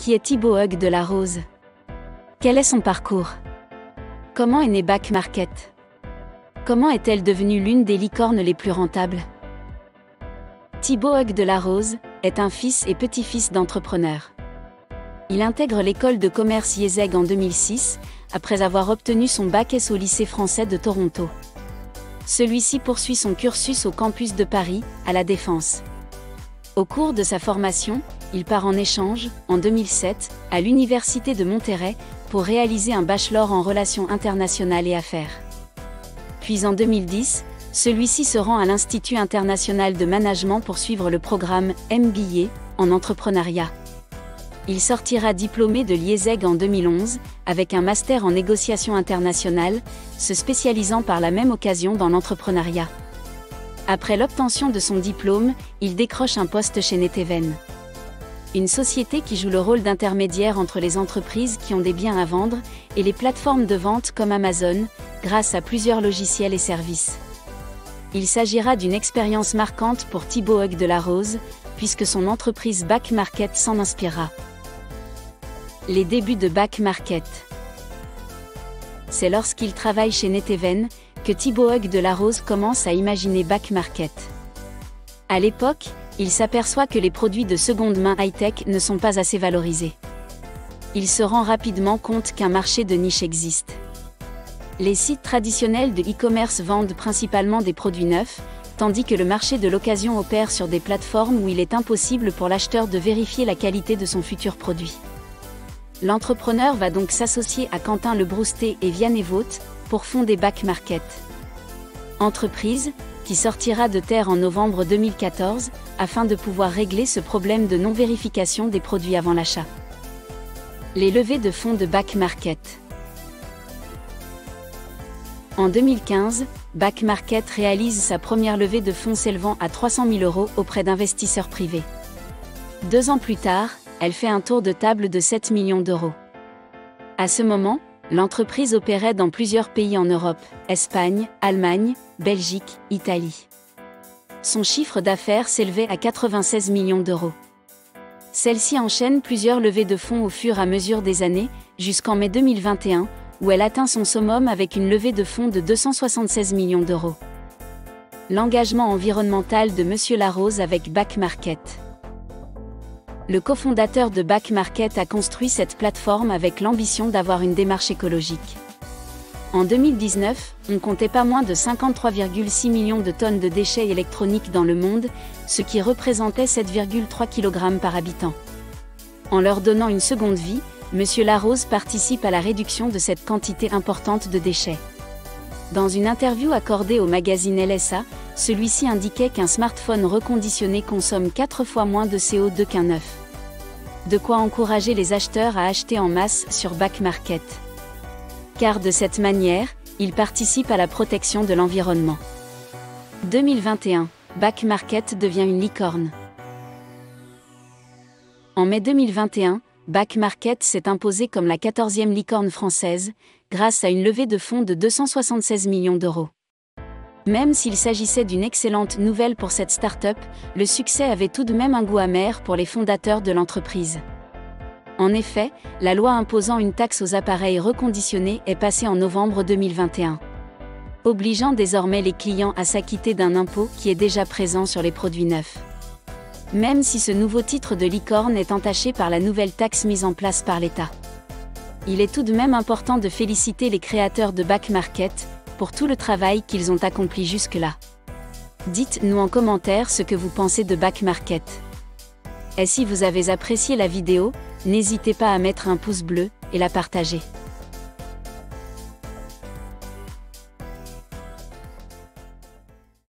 Qui est Thibaut Hug de la Rose? Quel est son parcours? Comment est née Back Market? Comment est-elle devenue l'une des licornes les plus rentables? Thibaut Hug de la Rose est un fils et petit-fils d'entrepreneurs. Il intègre l'école de commerce IESEG en 2006, après avoir obtenu son bac S au lycée français de Toronto. Celui-ci poursuit son cursus au campus de Paris, à La Défense. Au cours de sa formation, il part en échange, en 2007, à l'Université de Monterrey, pour réaliser un bachelor en relations internationales et affaires. Puis en 2010, celui-ci se rend à l'Institut international de management pour suivre le programme MBA en entrepreneuriat. Il sortira diplômé de l'IESEG en 2011, avec un master en négociation internationale, se spécialisant par la même occasion dans l'entrepreneuriat. Après l'obtention de son diplôme, il décroche un poste chez Neteven, une société qui joue le rôle d'intermédiaire entre les entreprises qui ont des biens à vendre et les plateformes de vente comme Amazon, grâce à plusieurs logiciels et services. Il s'agira d'une expérience marquante pour Thibaut Hug de la Rose, puisque son entreprise Back Market s'en inspirera. Les débuts de Back Market. C'est lorsqu'il travaille chez Neteven que Thibaut Hug de la Rose commence à imaginer Back Market. À l'époque, il s'aperçoit que les produits de seconde main high-tech ne sont pas assez valorisés. Il se rend rapidement compte qu'un marché de niche existe. Les sites traditionnels de e-commerce vendent principalement des produits neufs, tandis que le marché de l'occasion opère sur des plateformes où il est impossible pour l'acheteur de vérifier la qualité de son futur produit. L'entrepreneur va donc s'associer à Quentin Lebroustet et Vianney Vaught pour fonder Back Market. Entreprise qui sortira de terre en novembre 2014, afin de pouvoir régler ce problème de non-vérification des produits avant l'achat. Les levées de fonds de Back Market. En 2015, Back Market réalise sa première levée de fonds s'élevant à 300 000 € auprès d'investisseurs privés. 2 ans plus tard, elle fait un tour de table de 7 millions d'euros. À ce moment, l'entreprise opérait dans plusieurs pays en Europe, Espagne, Allemagne, Belgique, Italie. Son chiffre d'affaires s'élevait à 96 millions d'euros. Celle-ci enchaîne plusieurs levées de fonds au fur et à mesure des années, jusqu'en mai 2021, où elle atteint son summum avec une levée de fonds de 276 millions d'euros. L'engagement environnemental de Monsieur Larose avec Back Market. Le cofondateur de Back Market a construit cette plateforme avec l'ambition d'avoir une démarche écologique. En 2019, on comptait pas moins de 53,6 millions de tonnes de déchets électroniques dans le monde, ce qui représentait 7,3 kg par habitant. En leur donnant une seconde vie, Monsieur Larose participe à la réduction de cette quantité importante de déchets. Dans une interview accordée au magazine LSA, celui-ci indiquait qu'un smartphone reconditionné consomme 4 fois moins de CO2 qu'un neuf. De quoi encourager les acheteurs à acheter en masse sur Back Market. Car de cette manière, il participe à la protection de l'environnement. 2021, Back Market devient une licorne. En mai 2021, Back Market s'est imposé comme la 14e licorne française, grâce à une levée de fonds de 276 millions d'euros. Même s'il s'agissait d'une excellente nouvelle pour cette start-up, le succès avait tout de même un goût amer pour les fondateurs de l'entreprise. En effet, la loi imposant une taxe aux appareils reconditionnés est passée en novembre 2021, obligeant désormais les clients à s'acquitter d'un impôt qui est déjà présent sur les produits neufs. Même si ce nouveau titre de licorne est entaché par la nouvelle taxe mise en place par l'État. Il est tout de même important de féliciter les créateurs de Back Market pour tout le travail qu'ils ont accompli jusque-là. Dites-nous en commentaire ce que vous pensez de Back Market. Et si vous avez apprécié la vidéo, n'hésitez pas à mettre un pouce bleu et la partager.